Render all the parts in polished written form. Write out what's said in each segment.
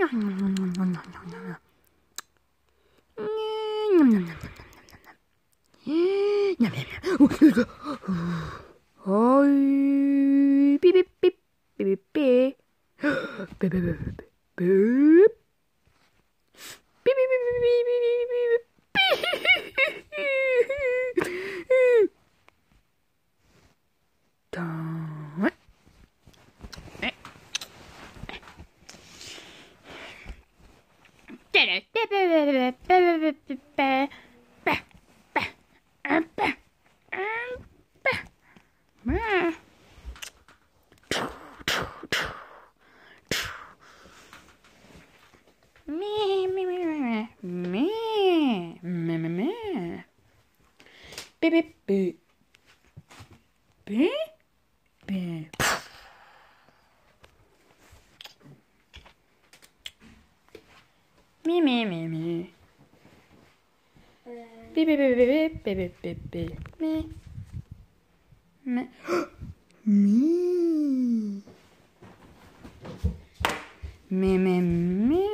はい、ピピッピッピピッピピピピピピピピピピピピピピピピピだーん。てれてべべべべべべべべベベベベベミミミミベベベベベベベベベミミミミミミ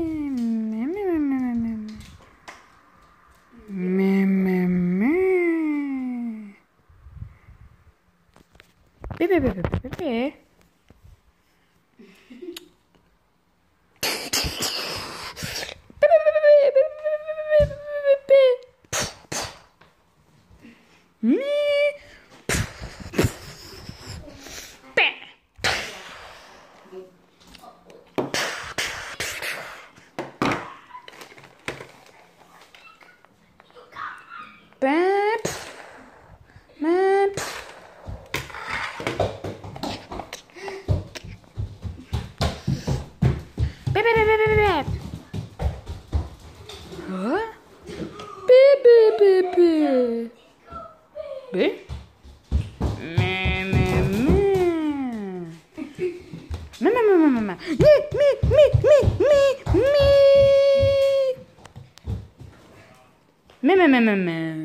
ベベベベベベベめめめめめ